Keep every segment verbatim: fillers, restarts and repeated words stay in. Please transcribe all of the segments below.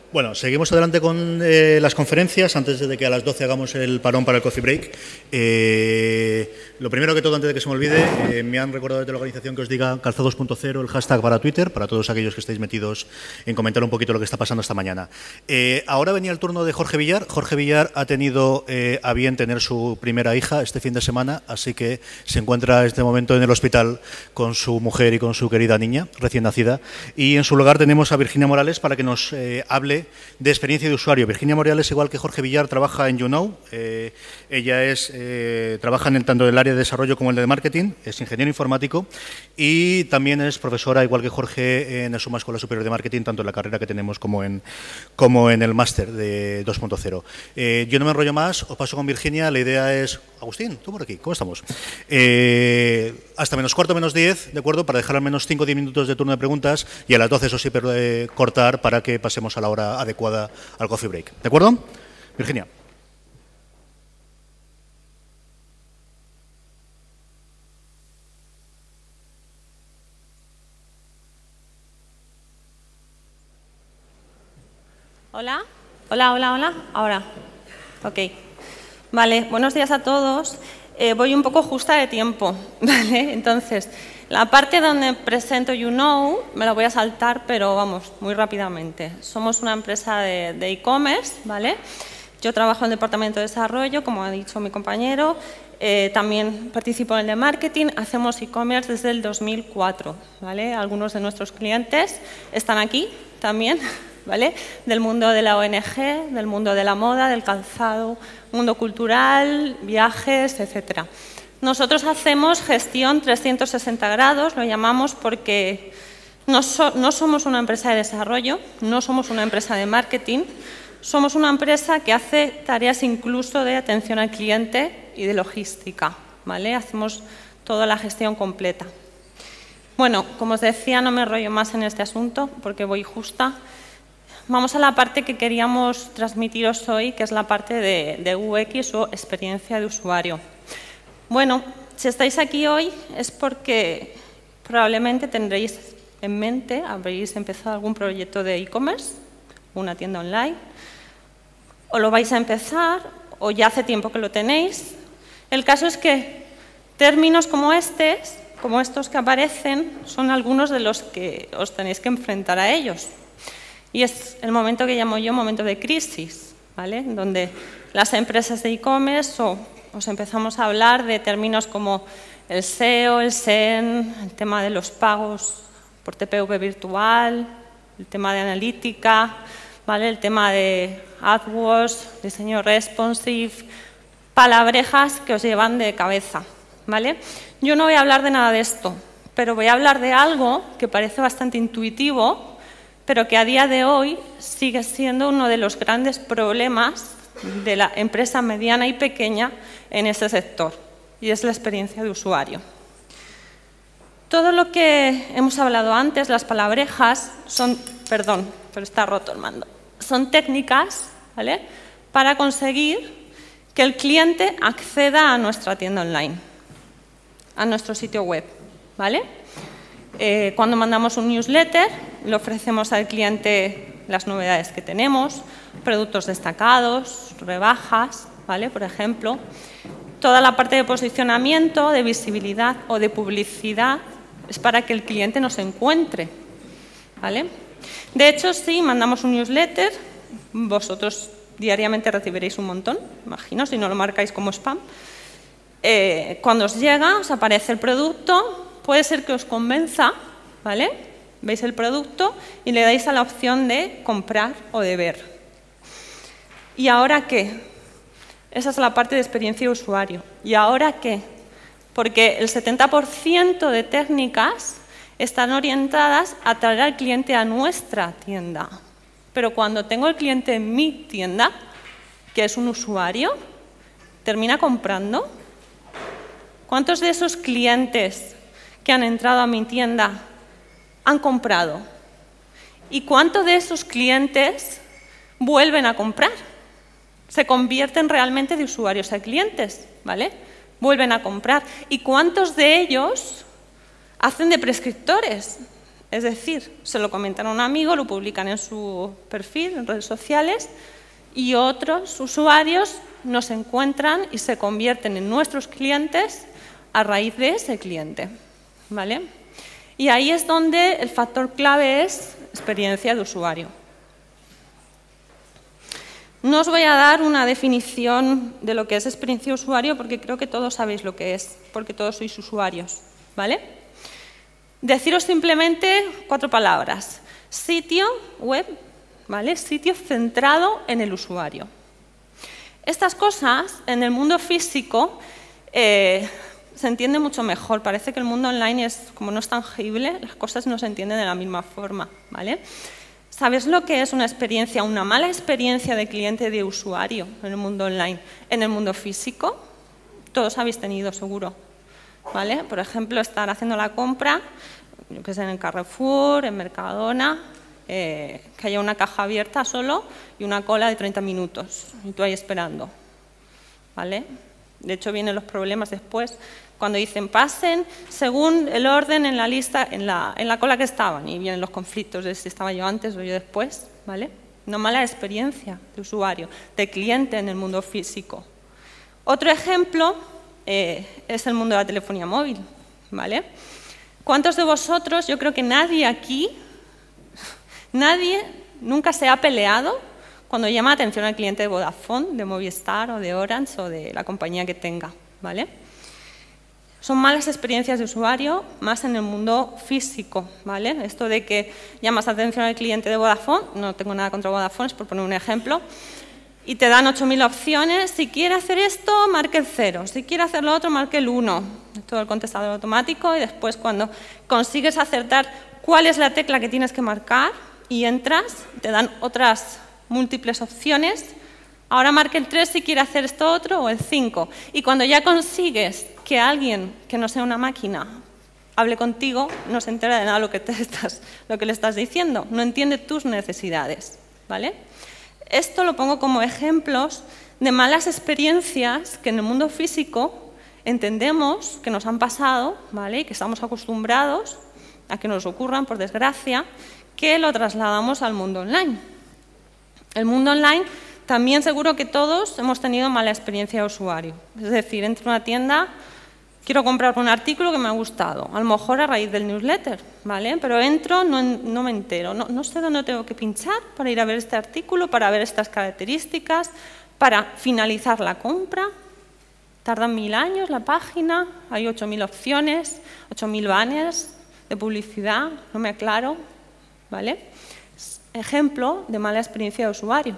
Bueno, seguimos adelante con eh, las conferencias, antes de que a las doce hagamos el parón para el coffee break. Eh, lo primero que todo, antes de que se me olvide, eh, me han recordado desde la organización que os diga Calzados punto cero, el hashtag para Twitter, para todos aquellos que estéis metidos en comentar un poquito lo que está pasando esta mañana. Eh, ahora venía el turno de Jorge Villar. Jorge Villar ha tenido eh, a bien tener su primera hija este fin de semana, así que se encuentra en este momento en el hospital con su mujer y con su querida niña recién nacida. Y en su lugar tenemos a Virginia Morales para que nos eh, hable de experiencia de usuario. Virginia Morales, igual que Jorge Villar, trabaja en YouKnow. Eh, ella es, eh, trabaja en el, tanto en el área de desarrollo como en el de marketing, es ingeniero informático y también es profesora, igual que Jorge, en la Suma Escuela Superior de Marketing, tanto en la carrera que tenemos como en, como en el máster de dos punto cero. Eh, yo no me enrollo más, os paso con Virginia. La idea es... Agustín, tú por aquí, ¿cómo estamos? Eh, hasta menos cuarto, menos diez, ¿de acuerdo? Para dejar al menos cinco o diez minutos de turno de preguntas y a las doce, eso sí, pero, eh, cortar para que pasemos a la hora adecuada al coffee break. ¿De acuerdo? Virginia. Hola, hola, hola, hola. Ahora. Ok. Vale, buenos días a todos. Eh, voy un poco justa de tiempo, ¿vale? Entonces, la parte donde presento YouKnow me la voy a saltar, pero vamos, muy rápidamente. Somos una empresa de e-commerce, ¿vale? Yo trabajo en el departamento de desarrollo, como ha dicho mi compañero. Eh, también participo en el de marketing. Hacemos e-commerce desde el dos mil cuatro, ¿vale? Algunos de nuestros clientes están aquí también, ¿vale? Del mundo de la O N G, del mundo de la moda, del calzado, mundo cultural, viajes, etcétera. Nosotros hacemos gestión trescientos sesenta grados, lo llamamos porque no, so, no somos una empresa de desarrollo, no somos una empresa de marketing, somos una empresa que hace tareas incluso de atención al cliente y de logística, ¿vale? Hacemos toda la gestión completa. Bueno, como os decía, no me enrollo más en este asunto porque voy justa. Vamos a la parte que queríamos transmitiros hoy, que es la parte de, de U X o experiencia de usuario. Bueno, si estáis aquí hoy es porque probablemente tendréis en mente, habréis empezado algún proyecto de e-commerce, una tienda online, o lo vais a empezar, o ya hace tiempo que lo tenéis. El caso es que términos como estos, como estos que aparecen, son algunos de los que os tenéis que enfrentar a ellos. Y es el momento que llamo yo momento de crisis, ¿vale? Donde las empresas de e-commerce os empezamos a hablar de términos como el S E O, el S E M, el tema de los pagos por T P V virtual, el tema de analítica, ¿vale? El tema de AdWords, diseño responsive, palabrejas que os llevan de cabeza, ¿vale? Yo no voy a hablar de nada de esto, pero voy a hablar de algo que parece bastante intuitivo, pero que a día de hoy sigue siendo uno de los grandes problemas de la empresa mediana y pequeña en este sector, y es la experiencia de usuario. Todo lo que hemos hablado antes, las palabrejas, son, perdón, pero está roto el mando, son técnicas, ¿vale?, para conseguir que el cliente acceda a nuestra tienda online, a nuestro sitio web, ¿vale? Eh, cuando mandamos un newsletter, le ofrecemos al cliente las novedades que tenemos, productos destacados, rebajas, ¿vale? Por ejemplo, toda la parte de posicionamiento, de visibilidad o de publicidad es para que el cliente nos encuentre, ¿vale? De hecho, si mandamos un newsletter, vosotros diariamente recibiréis un montón, imagino, si no lo marcáis como spam. Eh, cuando os llega, os aparece el producto. Puede ser que os convenza, ¿vale? Veis el producto y le dais a la opción de comprar o de ver. ¿Y ahora qué? Esa es la parte de experiencia de usuario. ¿Y ahora qué? Porque el setenta por ciento de técnicas están orientadas a traer al cliente a nuestra tienda. Pero cuando tengo el cliente en mi tienda, que es un usuario, ¿termina comprando? ¿Cuántos de esos clientes que han entrado a mi tienda han comprado? ¿Y cuántos de esos clientes vuelven a comprar? Se convierten realmente de usuarios a clientes, ¿vale? Vuelven a comprar. ¿Y cuántos de ellos hacen de prescriptores? Es decir, se lo comentan a un amigo, lo publican en su perfil, en redes sociales, y otros usuarios nos encuentran y se convierten en nuestros clientes a raíz de ese cliente, ¿vale? Y ahí es donde el factor clave es experiencia de usuario. No os voy a dar una definición de lo que es experiencia de usuario porque creo que todos sabéis lo que es, porque todos sois usuarios, ¿vale? Deciros simplemente cuatro palabras. Sitio web, ¿vale? Sitio centrado en el usuario. Estas cosas, en el mundo físico, eh, se entiende mucho mejor. Parece que el mundo online es, como no es tangible, las cosas no se entienden de la misma forma, ¿vale? ¿Sabes lo que es una experiencia, una mala experiencia de cliente de usuario en el mundo online? En el mundo físico, todos habéis tenido seguro, ¿vale? Por ejemplo, estar haciendo la compra, yo que sé, en el Carrefour, en Mercadona, eh, que haya una caja abierta solo y una cola de treinta minutos y tú ahí esperando, ¿vale? De hecho, vienen los problemas después, cuando dicen pasen según el orden en la lista, en la, en la cola que estaban, y vienen los conflictos de si estaba yo antes o yo después, ¿vale? Una mala experiencia de usuario, de cliente en el mundo físico. Otro ejemplo eh, es el mundo de la telefonía móvil, ¿vale? ¿Cuántos de vosotros, yo creo que nadie aquí, nadie nunca se ha peleado cuando llama la atención al cliente de Vodafone, de Movistar o de Orange o de la compañía que tenga, ¿vale? Son malas experiencias de usuario, más en el mundo físico, ¿vale? Esto de que llamas la atención al cliente de Vodafone, no tengo nada contra Vodafone, es por poner un ejemplo, y te dan ocho mil opciones. Si quiere hacer esto, marque el cero. Si quiere hacer lo otro, marque el uno. Todo el contestador automático y después cuando consigues acertar cuál es la tecla que tienes que marcar y entras, te dan otras múltiples opciones. Ahora marque el tres si quiere hacer esto otro o el cinco. Y cuando ya consigues que alguien que no sea una máquina hable contigo, no se entera de nada lo que, te estás, lo que le estás diciendo, no entiende tus necesidades, ¿vale? Esto lo pongo como ejemplos de malas experiencias que en el mundo físico entendemos que nos han pasado, ¿vale? Y que estamos acostumbrados a que nos ocurran, por desgracia, que lo trasladamos al mundo online. El mundo online también seguro que todos hemos tenido mala experiencia de usuario. Es decir, entro a una tienda, quiero comprar un artículo que me ha gustado, a lo mejor a raíz del newsletter, ¿vale? Pero entro, no, no me entero, no, no sé dónde tengo que pinchar para ir a ver este artículo, para ver estas características, para finalizar la compra. Tardan mil años la página, hay ocho mil opciones, ocho mil banners de publicidad, no me aclaro, ¿vale? Ejemplo de mala experiencia de usuario.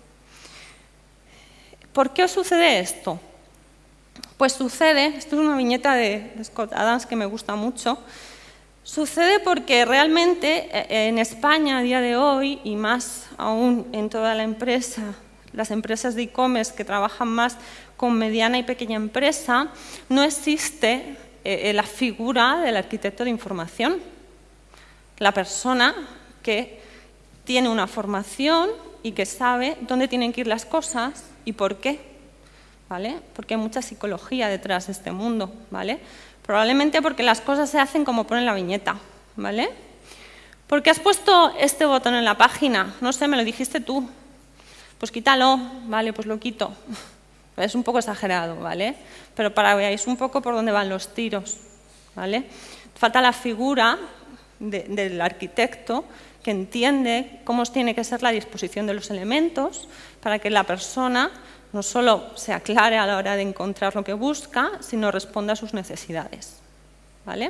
¿Por qué os sucede esto? Pues sucede, esto es una viñeta de Scott Adams que me gusta mucho, sucede porque realmente en España a día de hoy, y más aún en toda la empresa, las empresas de e-commerce que trabajan más con mediana y pequeña empresa, no existe eh, la figura del arquitecto de información, la persona que tiene una formación y que sabe dónde tienen que ir las cosas y por qué, ¿vale? Porque hay mucha psicología detrás de este mundo, ¿vale? Probablemente porque las cosas se hacen como pone la viñeta, ¿vale? ¿Por qué has puesto este botón en la página? No sé, me lo dijiste tú. Pues quítalo, ¿vale? Pues lo quito. Es un poco exagerado, ¿vale? Pero para que veáis un poco por dónde van los tiros, ¿vale? Falta la figura de, del arquitecto que entiende cómo tiene que ser la disposición de los elementos para que la persona no solo se aclare a la hora de encontrar lo que busca, sino responda a sus necesidades, ¿vale?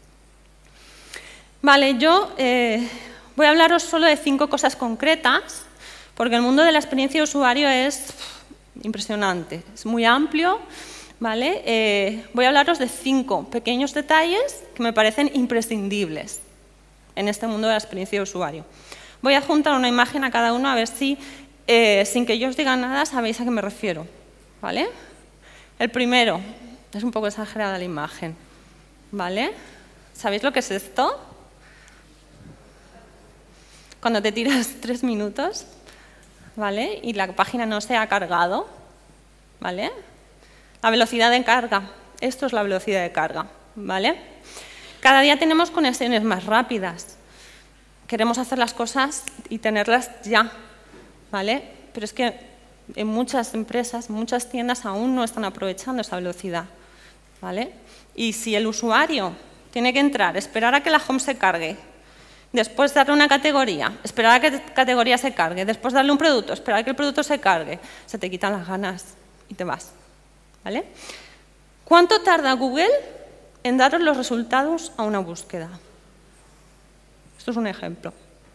Vale, yo eh, voy a hablaros solo de cinco cosas concretas, porque el mundo de la experiencia de usuario es impresionante, es muy amplio, ¿vale? Eh, voy a hablaros de cinco pequeños detalles que me parecen imprescindibles en este mundo de la experiencia de usuario. Voy a juntar una imagen a cada uno a ver si, eh, sin que yo os diga nada, sabéis a qué me refiero, ¿vale? El primero, es un poco exagerada la imagen, ¿vale? ¿Sabéis lo que es esto? Cuando te tiras tres minutos, ¿vale? Y la página no se ha cargado, ¿vale? La velocidad de carga, esto es la velocidad de carga, ¿vale? Cada día tenemos conexiones más rápidas, queremos hacer las cosas y tenerlas ya, ¿vale? Pero es que en muchas empresas, muchas tiendas aún no están aprovechando esa velocidad, ¿vale? Y si el usuario tiene que entrar, esperar a que la home se cargue, después darle una categoría, esperar a que la categoría se cargue, después darle un producto, esperar a que el producto se cargue, se te quitan las ganas y te vas, ¿vale? ¿Cuánto tarda Google en daros los resultados a una búsqueda? Esto es un ejemplo.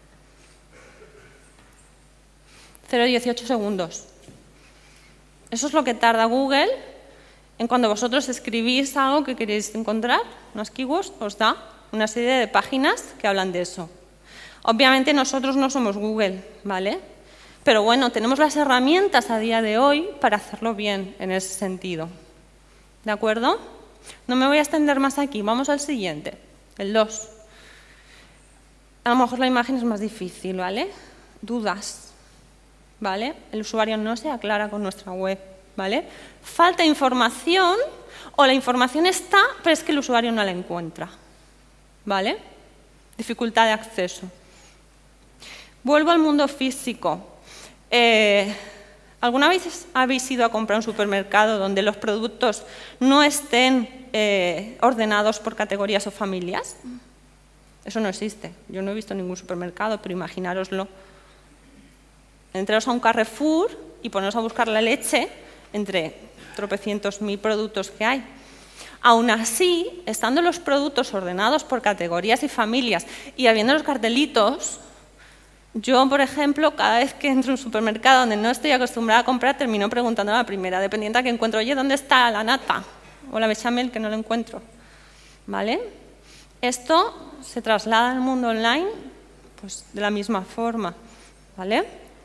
cero coma dieciocho segundos. Eso es lo que tarda Google en cuando vosotros escribís algo que queréis encontrar, unas keywords, os da una serie de páginas que hablan de eso. Obviamente nosotros no somos Google, ¿vale? Pero bueno, tenemos las herramientas a día de hoy para hacerlo bien en ese sentido. ¿De acuerdo? No me voy a extender más aquí. Vamos al siguiente, el dos. A lo mejor la imagen es más difícil, ¿vale? Dudas, ¿vale? El usuario no se aclara con nuestra web, ¿vale? Falta información o la información está, pero es que el usuario no la encuentra, ¿vale? Dificultad de acceso. Vuelvo al mundo físico. Eh, ¿Alguna vez habéis ido a comprar un supermercado donde los productos no estén eh, ordenados por categorías o familias? Eso no existe. Yo no he visto ningún supermercado, pero imaginároslo. Entraros a un Carrefour y poneros a buscar la leche entre tropecientos mil productos que hay. Aún así, estando los productos ordenados por categorías y familias y habiendo los cartelitos, yo, por ejemplo, cada vez que entro a un supermercado donde no estoy acostumbrada a comprar, termino preguntando a la primera dependiente que encuentro, oye, ¿dónde está la nata? O la bechamel, que no lo encuentro. ¿Vale? Esto se traslada al mundo online pues, de la misma forma. ¿Vale?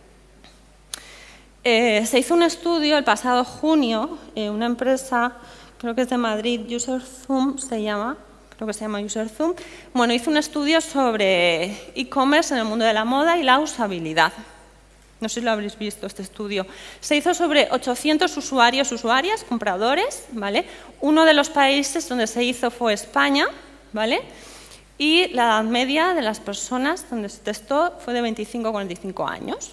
Eh, se hizo un estudio el pasado junio en una empresa, creo que es de Madrid, UserZoom se llama, creo que se llama UserZoom. Bueno, hizo un estudio sobre e-commerce en el mundo de la moda y la usabilidad. No sé si lo habréis visto, este estudio. Se hizo sobre ochocientos usuarios, usuarias, compradores, ¿vale? Uno de los países donde se hizo fue España, ¿vale? Y la edad media de las personas donde se testó fue de veinticinco a cuarenta y cinco años.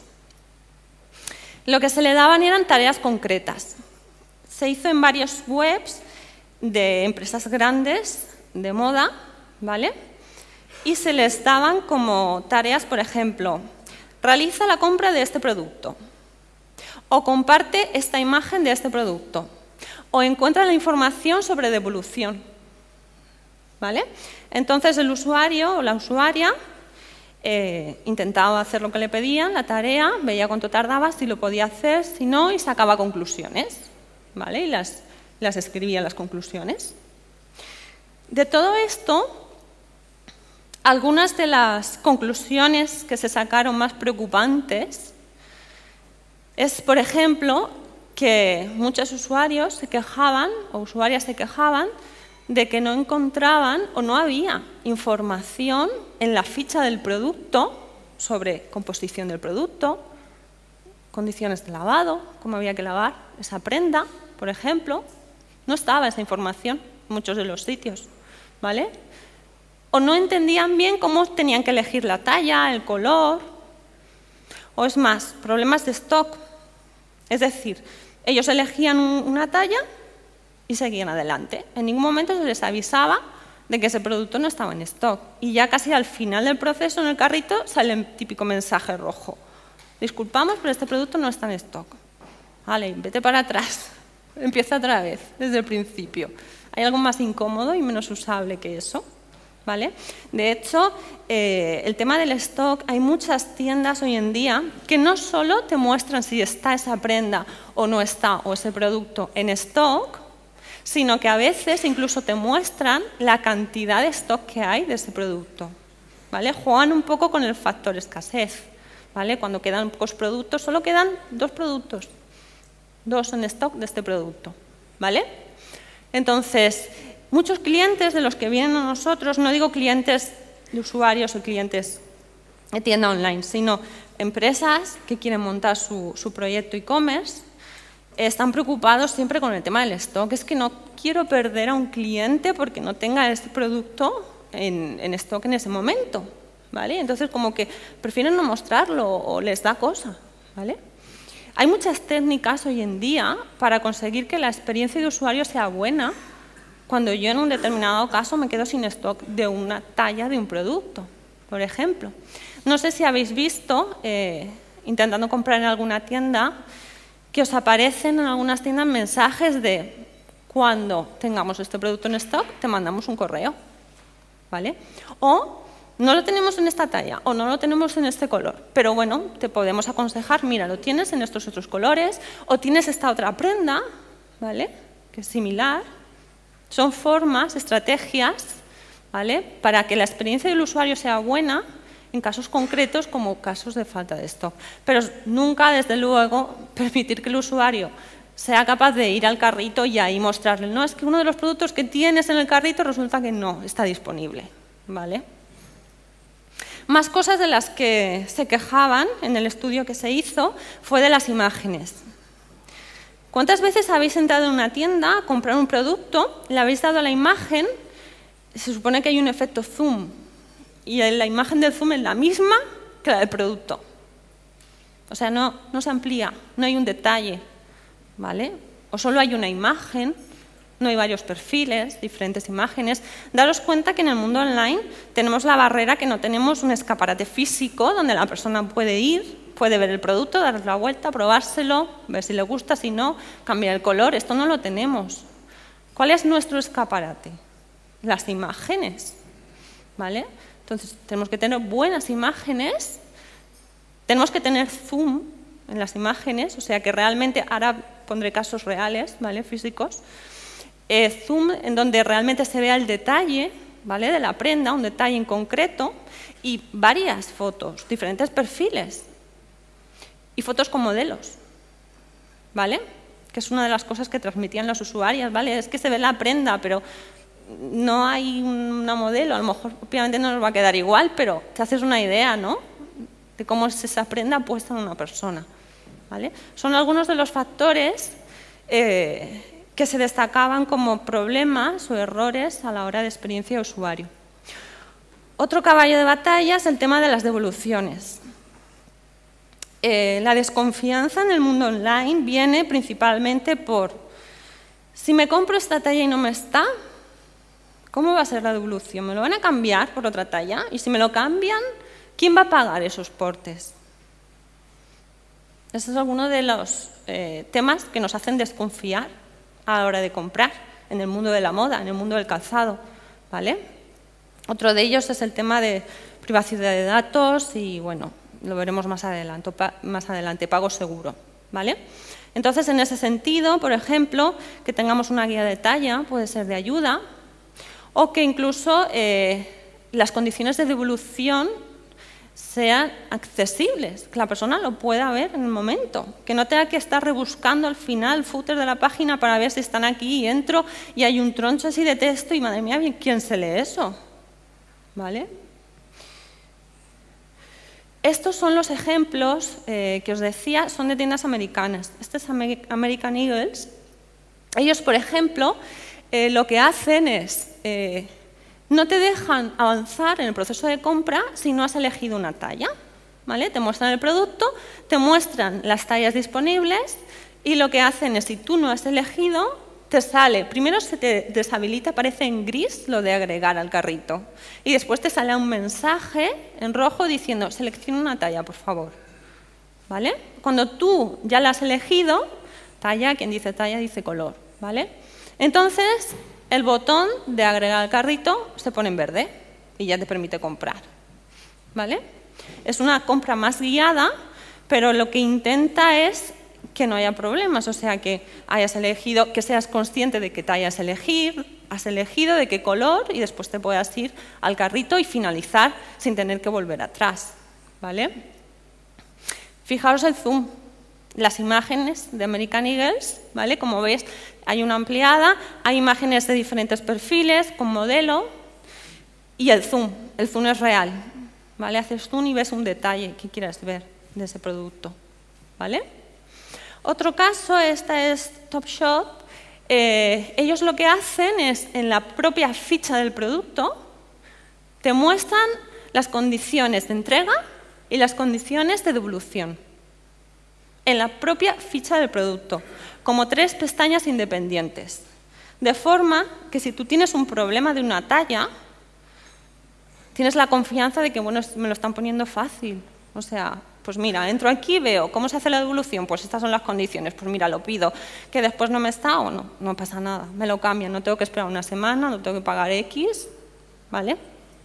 Lo que se le daban eran tareas concretas. Se hizo en varios webs de empresas grandes de moda, ¿vale? Y se les daban como tareas, por ejemplo, realiza la compra de este producto, o comparte esta imagen de este producto, o encuentra la información sobre devolución, ¿vale? Entonces el usuario o la usuaria eh, intentaba hacer lo que le pedían, la tarea, veía cuánto tardaba, si lo podía hacer, si no, y sacaba conclusiones, ¿vale? Y las, las escribía las conclusiones. De todo esto, algunas de las conclusiones que se sacaron más preocupantes es, por ejemplo, que muchos usuarios se quejaban, o usuarias se quejaban, de que no encontraban o no había información en la ficha del producto sobre composición del producto, condiciones de lavado, cómo había que lavar esa prenda, por ejemplo. No estaba esa información en muchos de los sitios, ¿vale? O no entendían bien cómo tenían que elegir la talla, el color, o es más, problemas de stock. Es decir, ellos elegían una talla y seguían adelante. En ningún momento se les avisaba de que ese producto no estaba en stock. Y ya casi al final del proceso en el carrito sale el típico mensaje rojo. Disculpamos, pero este producto no está en stock. Vale, vete para atrás. Empieza otra vez, desde el principio. ¿Hay algo más incómodo y menos usable que eso? ¿Vale? De hecho, eh, el tema del stock, hay muchas tiendas hoy en día que no solo te muestran si está esa prenda o no está, o ese producto en stock, sino que a veces incluso te muestran la cantidad de stock que hay de ese producto. ¿Vale? Juegan un poco con el factor escasez. ¿Vale? Cuando quedan pocos productos, solo quedan dos productos, dos en stock de este producto. ¿Vale? Entonces, muchos clientes de los que vienen a nosotros, no digo clientes de usuarios o clientes de tienda online, sino empresas que quieren montar su, su proyecto e-commerce, están preocupados siempre con el tema del stock. Es que no quiero perder a un cliente porque no tenga este producto en, en stock en ese momento, ¿vale? Entonces, como que prefieren no mostrarlo o les da cosa, ¿vale? Hay muchas técnicas hoy en día para conseguir que la experiencia de usuario sea buena cuando yo en un determinado caso me quedo sin stock de una talla de un producto, por ejemplo. No sé si habéis visto, eh, intentando comprar en alguna tienda, que os aparecen en algunas tiendas mensajes de cuando tengamos este producto en stock, te mandamos un correo, ¿vale? O no lo tenemos en esta talla o no lo tenemos en este color, pero bueno, te podemos aconsejar, mira, lo tienes en estos otros colores o tienes esta otra prenda, ¿vale? Que es similar. Son formas, estrategias, ¿vale? Para que la experiencia del usuario sea buena en casos concretos como casos de falta de stock. Pero nunca, desde luego, permitir que el usuario sea capaz de ir al carrito y ahí mostrarle, no, es que uno de los productos que tienes en el carrito resulta que no está disponible, ¿vale? Más cosas de las que se quejaban en el estudio que se hizo fue de las imágenes. ¿Cuántas veces habéis entrado en una tienda a comprar un producto, le habéis dado a la imagen, se supone que hay un efecto zoom, y la imagen del zoom es la misma que la del producto? O sea, no, no se amplía, no hay un detalle, ¿vale? O solo hay una imagen, no hay varios perfiles, diferentes imágenes. Daros cuenta que en el mundo online tenemos la barrera que no tenemos un escaparate físico donde la persona puede ir, puede ver el producto, darle la vuelta, probárselo, ver si le gusta, si no, cambiar el color. Esto no lo tenemos. ¿Cuál es nuestro escaparate? Las imágenes, ¿vale? Entonces, tenemos que tener buenas imágenes, tenemos que tener zoom en las imágenes, o sea que realmente, ahora pondré casos reales, ¿vale? Físicos, eh, zoom en donde realmente se vea el detalle, ¿vale? De la prenda, un detalle en concreto, y varias fotos, diferentes perfiles, y fotos con modelos, ¿vale? Que es una de las cosas que transmitían las usuarias, ¿vale? Es que se ve la prenda, pero no hay una modelo, a lo mejor obviamente no nos va a quedar igual, pero te haces una idea, ¿no? De cómo es esa prenda puesta en una persona, ¿vale? Son algunos de los factores eh, que se destacaban como problemas o errores a la hora de experiencia de usuario. Otro caballo de batalla es el tema de las devoluciones. Eh, la desconfianza en el mundo online viene principalmente por si me compro esta talla y no me está, ¿cómo va a ser la devolución? ¿Me lo van a cambiar por otra talla? Y si me lo cambian, ¿quién va a pagar esos portes? Este es alguno de los eh, temas que nos hacen desconfiar a la hora de comprar en el mundo de la moda, en el mundo del calzado, ¿vale? Otro de ellos es el tema de privacidad de datos y, bueno, lo veremos más adelante, más adelante, pago seguro, ¿vale? Entonces, en ese sentido, por ejemplo, que tengamos una guía de talla puede ser de ayuda, o que incluso eh, las condiciones de devolución sean accesibles, que la persona lo pueda ver en el momento, que no tenga que estar rebuscando al final el footer de la página para ver si están aquí y entro y hay un troncho así de texto y madre mía, ¿quién se lee eso? ¿Vale? Estos son los ejemplos eh, que os decía, son de tiendas americanas. Este es American Eagles. Ellos, por ejemplo, eh, lo que hacen es, eh, no te dejan avanzar en el proceso de compra si no has elegido una talla, ¿vale? Te muestran el producto, te muestran las tallas disponibles y lo que hacen es, si tú no has elegido, te sale, primero se te deshabilita, aparece en gris lo de agregar al carrito y después te sale un mensaje en rojo diciendo, selecciona una talla, por favor, ¿vale? Cuando tú ya la has elegido, talla, quien dice talla dice color, ¿vale? Entonces, el botón de agregar al carrito se pone en verde y ya te permite comprar, ¿vale? Es una compra más guiada, pero lo que intenta es que no haya problemas, o sea, que hayas elegido, que seas consciente de que talla has elegido, has elegido, de qué color y después te puedas ir al carrito y finalizar sin tener que volver atrás, ¿vale? Fijaros el zoom. Las imágenes de American Eagles, ¿vale? Como veis, hay una ampliada, hay imágenes de diferentes perfiles, con modelo, y el zoom. El zoom es real, ¿vale? Haces zoom y ves un detalle que quieras ver de ese producto, ¿vale? Otro caso, esta es Topshop. Eh, ellos lo que hacen es, en la propia ficha del producto, te muestran las condiciones de entrega y las condiciones de devolución en la propia ficha del producto, como tres pestañas independientes. De forma que si tú tienes un problema de una talla, tienes la confianza de que, bueno, me lo están poniendo fácil. O sea, pues mira, entro aquí, veo cómo se hace la devolución, pues estas son las condiciones, pues mira, lo pido, que después no me está o no, no pasa nada, me lo cambian, no tengo que esperar una semana, no tengo que pagar X, ¿vale?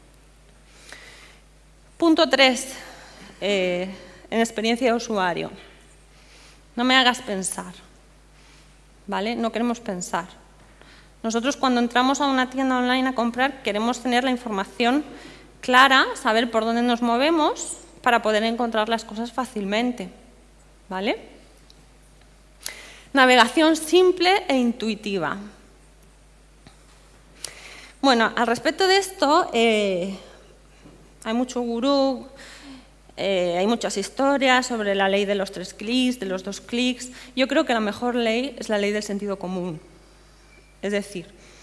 Punto tres, eh, en experiencia de usuario. No me hagas pensar, ¿vale? No queremos pensar. Nosotros cuando entramos a una tienda online a comprar queremos tener la información clara, saber por dónde nos movemos para poder encontrar las cosas fácilmente, ¿vale? Navegación simple e intuitiva. Bueno, al respecto de esto, eh, hay mucho gurú, eh, hay muchas historias sobre la ley de los tres clics, de los dos clics. Yo creo que la mejor ley es la ley del sentido común. Es decir,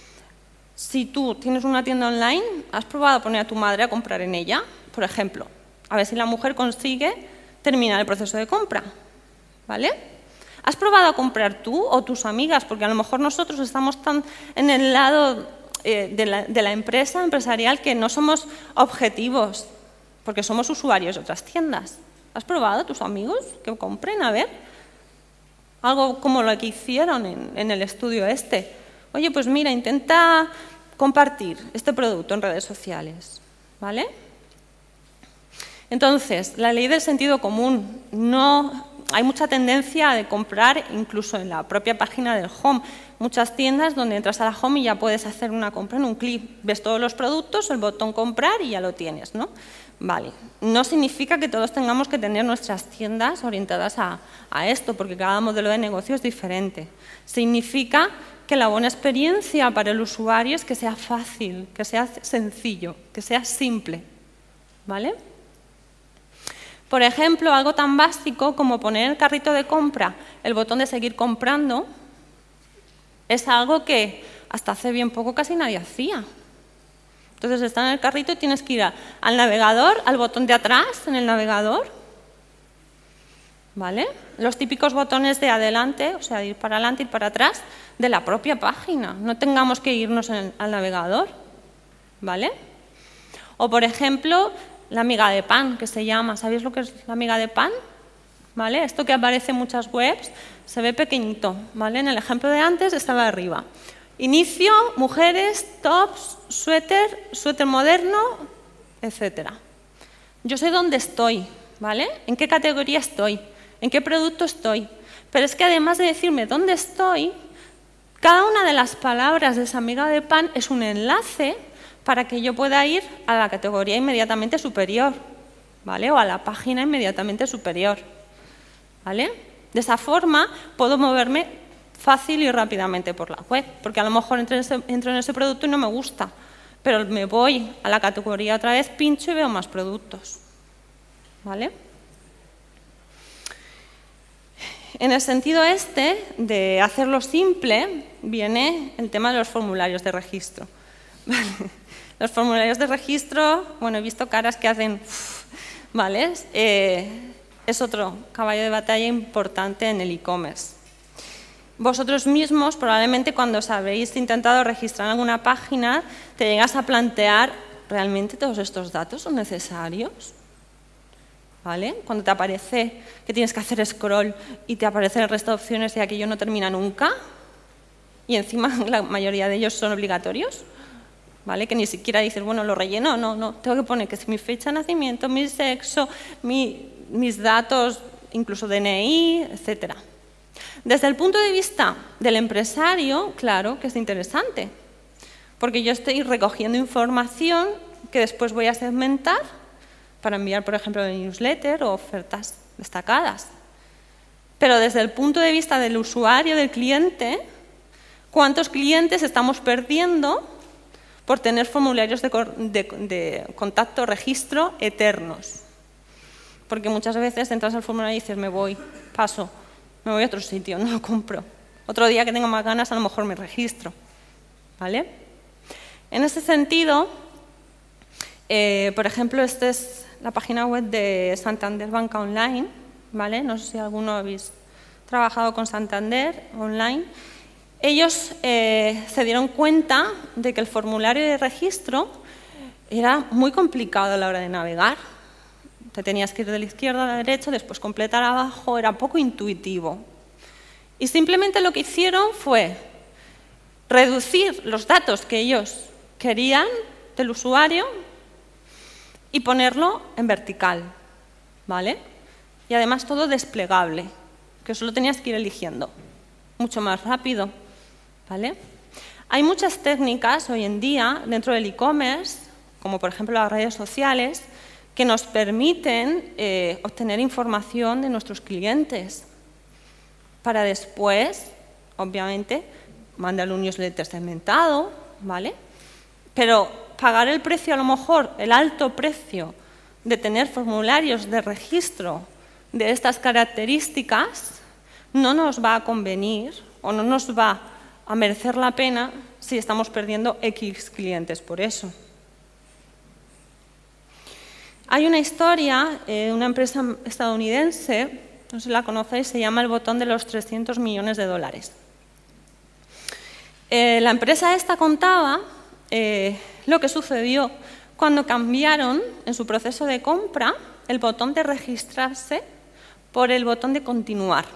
si tú tienes una tienda online, ¿has probado poner a tu madre a comprar en ella? Por ejemplo, a ver si la mujer consigue terminar el proceso de compra, ¿vale? ¿Has probado a comprar tú o tus amigas? Porque a lo mejor nosotros estamos tan en el lado eh, de, la, de la empresa empresarial que no somos objetivos, porque somos usuarios de otras tiendas. ¿Has probado a tus amigos que compren? A ver, algo como lo que hicieron en, en el estudio este. Oye, pues mira, intenta compartir este producto en redes sociales, ¿vale? Entonces, la ley del sentido común. No, hay mucha tendencia de comprar incluso en la propia página del Home. Muchas tiendas donde entras a la Home y ya puedes hacer una compra en un clic. Ves todos los productos, el botón comprar y ya lo tienes, ¿no? Vale. No significa que todos tengamos que tener nuestras tiendas orientadas a, a esto, porque cada modelo de negocio es diferente. Significa que la buena experiencia para el usuario es que sea fácil, que sea sencillo, que sea simple, ¿vale? Por ejemplo, algo tan básico como poner en el carrito de compra el botón de seguir comprando es algo que hasta hace bien poco casi nadie hacía. Entonces está en el carrito y tienes que ir a, al navegador, al botón de atrás en el navegador, ¿vale? Los típicos botones de adelante, o sea, ir para adelante y para atrás de la propia página. No tengamos que irnos en el, al navegador, ¿vale? O, por ejemplo, la miga de pan, que se llama. ¿Sabéis lo que es la miga de pan? ¿Vale? Esto que aparece en muchas webs se ve pequeñito, ¿vale? En el ejemplo de antes estaba arriba. Inicio, mujeres, tops, suéter, suéter moderno, etcétera. Yo sé dónde estoy, ¿vale? ¿En qué categoría estoy? ¿En qué producto estoy? Pero es que además de decirme dónde estoy, cada una de las palabras de esa miga de pan es un enlace para que yo pueda ir a la categoría inmediatamente superior, ¿vale? O a la página inmediatamente superior, ¿vale? De esa forma puedo moverme fácil y rápidamente por la web, porque a lo mejor entro en, ese, entro en ese producto y no me gusta, pero me voy a la categoría otra vez, pincho y veo más productos, ¿vale? En el sentido este de hacerlo simple viene el tema de los formularios de registro. Los formularios de registro, bueno, he visto caras que hacen, ¿vale? Eh, es otro caballo de batalla importante en el e-commerce. Vosotros mismos, probablemente cuando os habéis intentado registrar en alguna página, te llegas a plantear, ¿realmente todos estos datos son necesarios? ¿Vale? Cuando te aparece que tienes que hacer scroll y te aparecen el resto de opciones y aquello no termina nunca, y encima la mayoría de ellos son obligatorios, ¿vale? Que ni siquiera dices, bueno, lo relleno, no, no, tengo que poner que es mi fecha de nacimiento, mi sexo, mi, mis datos, incluso D N I, etcétera. Desde el punto de vista del empresario, claro que es interesante, porque yo estoy recogiendo información que después voy a segmentar para enviar, por ejemplo, el newsletter o ofertas destacadas. Pero desde el punto de vista del usuario, del cliente, ¿cuántos clientes estamos perdiendo por tener formularios de, de, de contacto, registro eternos? Porque muchas veces entras al formulario y dices, me voy, paso, me voy a otro sitio, no lo compro. Otro día que tenga más ganas, a lo mejor me registro, ¿vale? En ese sentido, Eh, por ejemplo, esta es la página web de Santander Banca Online, ¿vale? No sé si alguno habéis trabajado con Santander Online. Ellos eh, se dieron cuenta de que el formulario de registro era muy complicado a la hora de navegar. Te tenías que ir de la izquierda a la derecha, después completar abajo, era poco intuitivo. Y simplemente lo que hicieron fue reducir los datos que ellos querían del usuario y ponerlo en vertical, ¿vale? Y además todo desplegable, que solo tenías que ir eligiendo, mucho más rápido, ¿vale? Hay muchas técnicas hoy en día dentro del e-commerce, como por ejemplo las redes sociales, que nos permiten eh, obtener información de nuestros clientes para después, obviamente, mandar un newsletter segmentado, ¿vale? Pero pagar el precio, a lo mejor, el alto precio de tener formularios de registro de estas características, no nos va a convenir o no nos va a merecer la pena si estamos perdiendo X clientes por eso. Hay una historia de eh, una empresa estadounidense, no sé si la conocéis, se llama El Botón de los trescientos millones de dólares. Eh, la empresa esta contaba eh, lo que sucedió cuando cambiaron en su proceso de compra el botón de registrarse por el botón de continuar,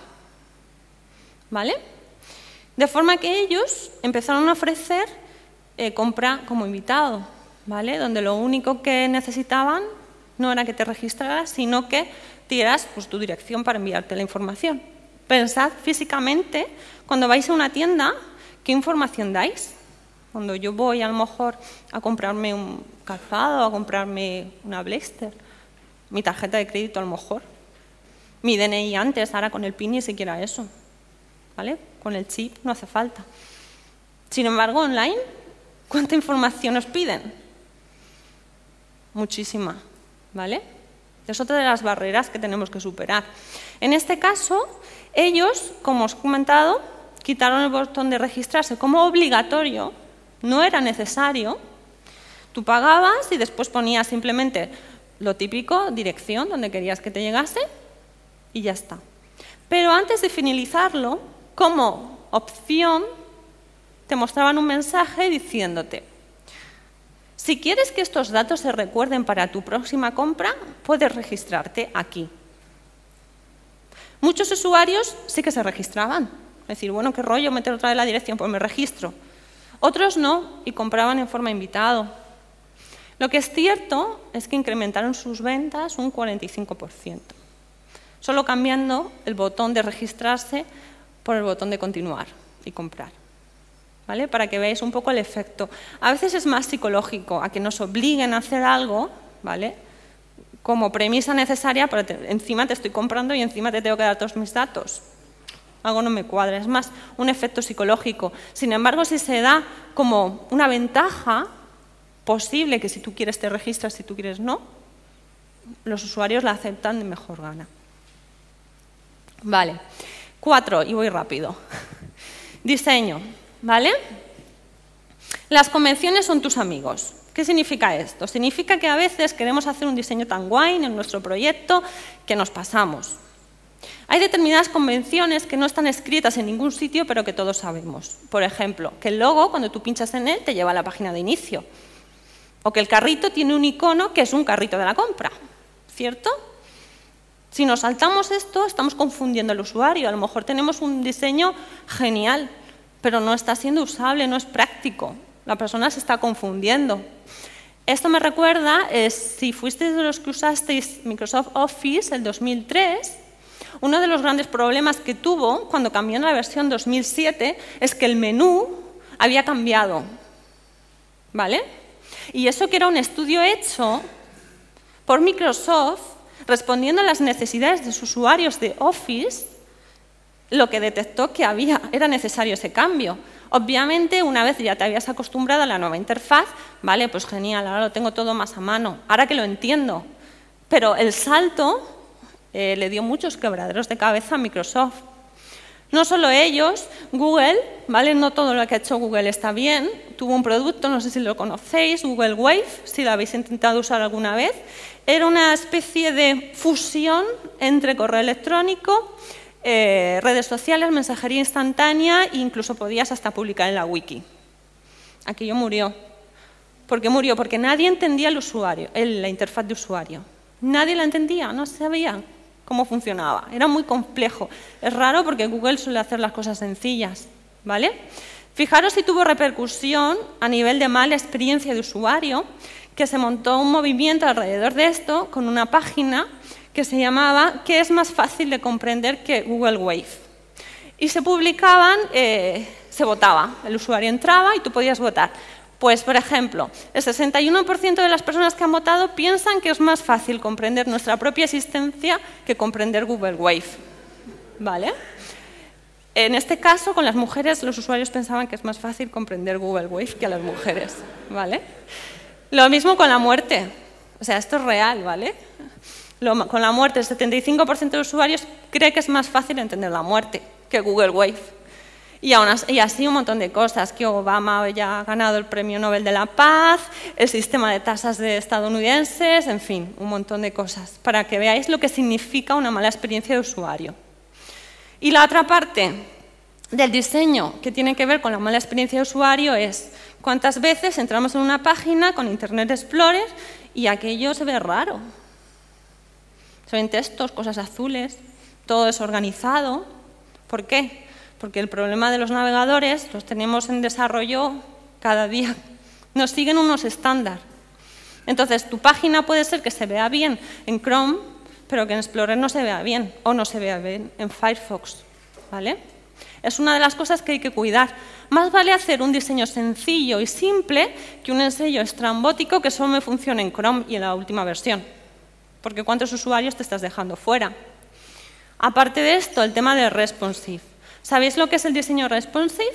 ¿vale? De forma que ellos empezaron a ofrecer eh, compra como invitado, ¿vale? Donde lo único que necesitaban no era que te registraras, sino que dieras pues, tu dirección para enviarte la información. Pensad físicamente, cuando vais a una tienda, ¿qué información dais? Cuando yo voy a lo mejor a comprarme un calzado, a comprarme una blazer, mi tarjeta de crédito a lo mejor, mi D N I antes, ahora con el PIN ni siquiera eso, ¿vale? Con el chip no hace falta. Sin embargo, online, ¿cuánta información os piden? Muchísima, ¿vale? Es otra de las barreras que tenemos que superar. En este caso, ellos, como os he comentado, quitaron el botón de registrarse como obligatorio, no era necesario. Tú pagabas y después ponías simplemente lo típico, dirección, donde querías que te llegase y ya está. Pero antes de finalizarlo, como opción, te mostraban un mensaje diciéndote: si quieres que estos datos se recuerden para tu próxima compra, puedes registrarte aquí. Muchos usuarios sí que se registraban. Es decir, bueno, qué rollo meter otra vez la dirección, pues me registro. Otros no y compraban en forma invitado. Lo que es cierto es que incrementaron sus ventas un cuarenta y cinco por ciento, solo cambiando el botón de registrarse por el botón de continuar y comprar. ¿Vale? Para que veáis un poco el efecto. A veces es más psicológico, a que nos obliguen a hacer algo, ¿vale? Como premisa necesaria, pero te, encima te estoy comprando y encima te tengo que dar todos mis datos. Algo no me cuadra, es más un efecto psicológico. Sin embargo, si se da como una ventaja posible, que si tú quieres te registras, si tú quieres no, los usuarios la aceptan de mejor gana. Vale. Cuatro, y voy rápido. Diseño. ¿Vale? Las convenciones son tus amigos. ¿Qué significa esto? Significa que a veces queremos hacer un diseño tan guay en nuestro proyecto que nos pasamos. Hay determinadas convenciones que no están escritas en ningún sitio, pero que todos sabemos. Por ejemplo, que el logo, cuando tú pinchas en él, te lleva a la página de inicio. O que el carrito tiene un icono que es un carrito de la compra. ¿Cierto? Si nos saltamos esto, estamos confundiendo al usuario. A lo mejor tenemos un diseño genial, pero no está siendo usable, no es práctico. La persona se está confundiendo. Esto me recuerda, eh, si fuisteis de los que usasteis Microsoft Office el dos mil tres, uno de los grandes problemas que tuvo cuando cambió en la versión dos mil siete es que el menú había cambiado. ¿Vale? Y eso que era un estudio hecho por Microsoft respondiendo a las necesidades de sus usuarios de Office, lo que detectó que había, era necesario ese cambio. Obviamente, una vez ya te habías acostumbrado a la nueva interfaz, vale, pues genial, ahora lo tengo todo más a mano, ahora que lo entiendo. Pero el salto eh, le dio muchos quebraderos de cabeza a Microsoft. No solo ellos, Google, ¿vale? No todo lo que ha hecho Google está bien. Tuvo un producto, no sé si lo conocéis, Google Wave, si lo habéis intentado usar alguna vez. Era una especie de fusión entre correo electrónico, eh, redes sociales, mensajería instantánea e incluso podías hasta publicar en la wiki. Aquello murió. ¿Por qué murió? Porque nadie entendía el usuario, el, la interfaz de usuario. Nadie la entendía, no sabía cómo funcionaba. Era muy complejo. Es raro porque Google suele hacer las cosas sencillas, ¿vale? Fijaros si tuvo repercusión a nivel de mala experiencia de usuario, que se montó un movimiento alrededor de esto con una página que se llamaba ¿Qué es más fácil de comprender que Google Wave? Y se publicaban, eh, se votaba. El usuario entraba y tú podías votar. Pues, por ejemplo, el sesenta y uno por ciento de las personas que han votado piensan que es más fácil comprender nuestra propia existencia que comprender Google Wave. ¿Vale? En este caso, con las mujeres, los usuarios pensaban que es más fácil comprender Google Wave que a las mujeres. ¿Vale? Lo mismo con la muerte. O sea, esto es real, ¿vale? Lo, con la muerte, el setenta y cinco por ciento de usuarios cree que es más fácil entender la muerte que Google Wave. Y, aún así, y así un montón de cosas, que Obama ya ha ganado el Premio Nobel de la Paz, el sistema de tasas de estadounidenses, en fin, un montón de cosas, para que veáis lo que significa una mala experiencia de usuario. Y la otra parte del diseño que tiene que ver con la mala experiencia de usuario es cuántas veces entramos en una página con Internet Explorer y aquello se ve raro. Se ven textos, cosas azules, todo desorganizado. ¿Por qué? Porque el problema de los navegadores los tenemos en desarrollo cada día. Nos siguen unos estándares. Entonces, tu página puede ser que se vea bien en Chrome, pero que en Explorer no se vea bien, o no se vea bien en Firefox. ¿Vale? Es una de las cosas que hay que cuidar. Más vale hacer un diseño sencillo y simple que un diseño estrambótico que solo me funcione en Chrome y en la última versión. Porque ¿cuántos usuarios te estás dejando fuera? Aparte de esto, el tema del responsive. ¿Sabéis lo que es el diseño responsive?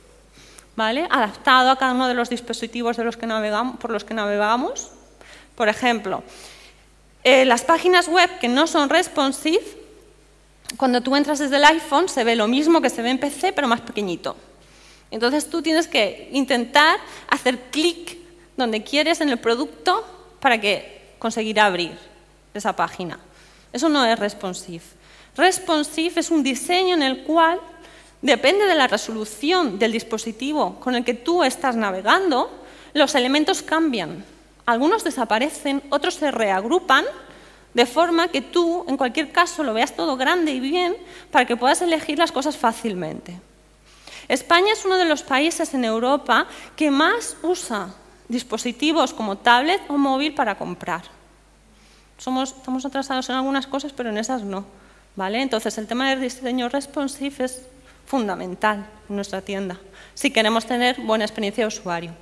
¿Vale? Adaptado a cada uno de los dispositivos de los que navegamos, por los que navegamos. Por ejemplo, eh, las páginas web que no son responsive, cuando tú entras desde el iPhone se ve lo mismo que se ve en P C, pero más pequeñito. Entonces tú tienes que intentar hacer clic donde quieres en el producto para que conseguir abrir esa página. Eso no es responsive. Responsive es un diseño en el cual depende de la resolución del dispositivo con el que tú estás navegando, los elementos cambian. Algunos desaparecen, otros se reagrupan, de forma que tú, en cualquier caso, lo veas todo grande y bien para que puedas elegir las cosas fácilmente. España es uno de los países en Europa que más usa dispositivos como tablet o móvil para comprar. Somos, estamos atrasados en algunas cosas, pero en esas no. ¿Vale? Entonces, el tema del diseño responsive es fundamental en nuestra tienda, si queremos tener buena experiencia de usuario.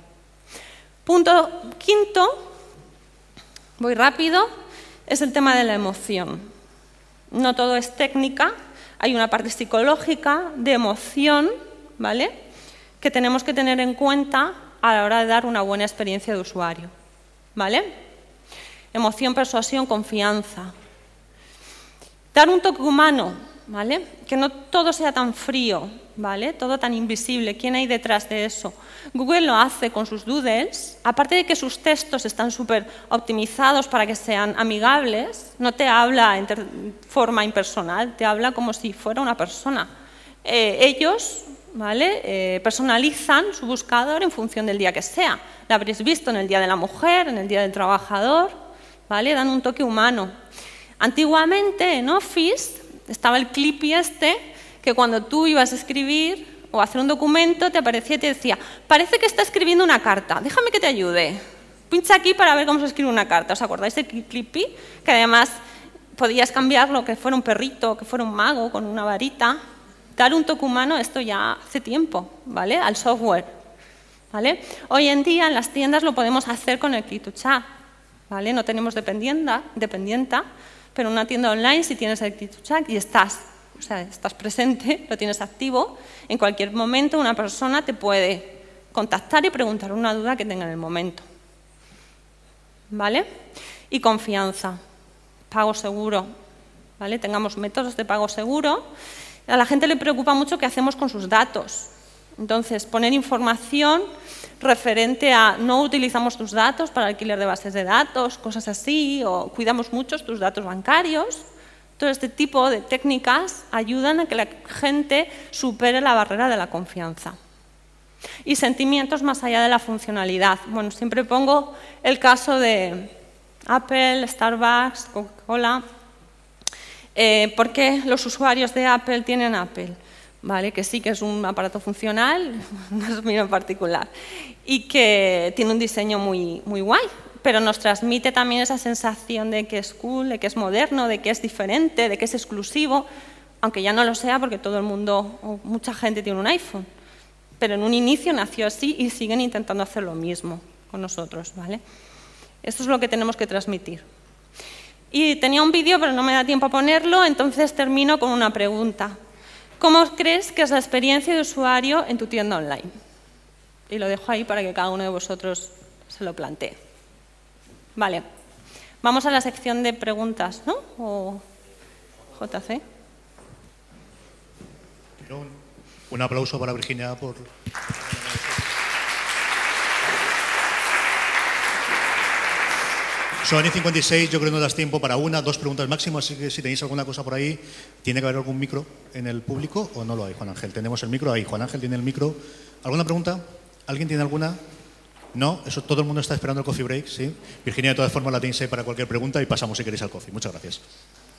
Punto quinto, voy rápido, es el tema de la emoción. No todo es técnica, hay una parte psicológica de emoción, ¿vale?, que tenemos que tener en cuenta a la hora de dar una buena experiencia de usuario. ¿Vale? Emoción, persuasión, confianza. Dar un toque humano, ¿vale? Que no todo sea tan frío, ¿vale? Todo tan invisible. ¿Quién hay detrás de eso? Google lo hace con sus doodles. Aparte de que sus textos están súper optimizados para que sean amigables, no te habla en forma impersonal, te habla como si fuera una persona. Eh, ellos, ¿vale?, eh, personalizan su buscador en función del día que sea. Lo habréis visto en el Día de la Mujer, en el Día del Trabajador, ¿vale? Dan un toque humano. Antiguamente en Office estaba el Clippy este, que cuando tú ibas a escribir o a hacer un documento te aparecía y te decía, parece que está escribiendo una carta, déjame que te ayude. Pincha aquí para ver cómo se escribe una carta. ¿Os acordáis del Clippy? Que además podías cambiarlo, que fuera un perrito, que fuera un mago con una varita. Dar un toque humano, esto ya hace tiempo, ¿vale?, al software. ¿Vale? Hoy en día en las tiendas lo podemos hacer con el Click to Chat, ¿vale? No tenemos dependienta, dependienta, pero en una tienda online si tienes el Click to Chat y estás, o sea, estás presente, lo tienes activo, en cualquier momento una persona te puede contactar y preguntar una duda que tenga en el momento. ¿Vale? Y confianza, pago seguro, ¿vale? Tengamos métodos de pago seguro A la gente le preocupa mucho qué hacemos con sus datos. Entonces, poner información referente a no utilizamos tus datos para alquiler de bases de datos, cosas así, o cuidamos mucho tus datos bancarios. Todo este tipo de técnicas ayudan a que la gente supere la barrera de la confianza. Y sentimientos más allá de la funcionalidad. Bueno, siempre pongo el caso de Apple, Starbucks, Coca-Cola. Eh, ¿Por qué los usuarios de Apple tienen Apple? Vale, que sí que es un aparato funcional, no es mío en particular, y que tiene un diseño muy, muy guay, pero nos transmite también esa sensación de que es cool, de que es moderno, de que es diferente, de que es exclusivo, aunque ya no lo sea porque todo el mundo, o mucha gente tiene un iPhone, pero en un inicio nació así y siguen intentando hacer lo mismo con nosotros, ¿vale? Esto es lo que tenemos que transmitir. Y tenía un vídeo, pero no me da tiempo a ponerlo, entonces termino con una pregunta. ¿Cómo crees que es la experiencia de usuario en tu tienda online? Y lo dejo ahí para que cada uno de vosotros se lo plantee. Vale, vamos a la sección de preguntas, ¿no? O J C. Un, un aplauso para Virginia por... Son y cincuenta y seis, yo creo que no das tiempo para una, dos preguntas máximo, así que si tenéis alguna cosa por ahí, ¿tiene que haber algún micro en el público o no lo hay, Juan Ángel? Tenemos el micro ahí, Juan Ángel tiene el micro. ¿Alguna pregunta? ¿Alguien tiene alguna? No, eso todo el mundo está esperando el coffee break, ¿sí? Virginia, de todas formas, la tenéis ahí para cualquier pregunta y pasamos si queréis al coffee. Muchas gracias.